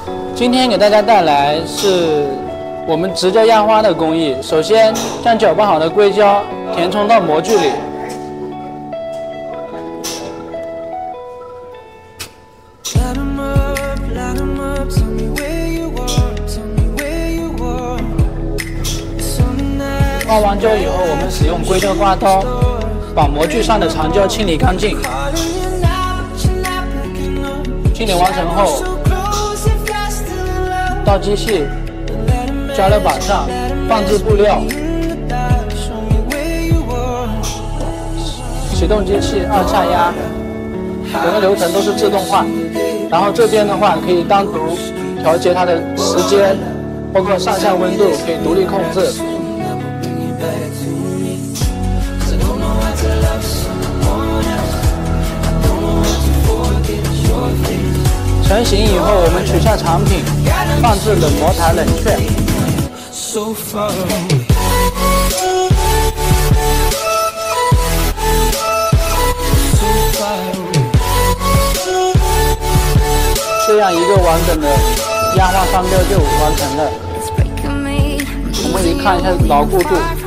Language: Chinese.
今天给大家带来是我们直接压花的工艺。首先将搅拌好的硅胶填充到模具里，刮完胶以后，我们使用硅胶刮刀把模具上的长胶清理干净。清理完成后，到机器加热板上放置布料，启动机器2下压，整个流程都是自动化。然后这边的话可以单独调节它的时间，包括上下温度可以独立控制。成型以后，我们取下产品，放置冷模台冷却。这样一个完整的压花商标就完成了。我们一看一下牢固度。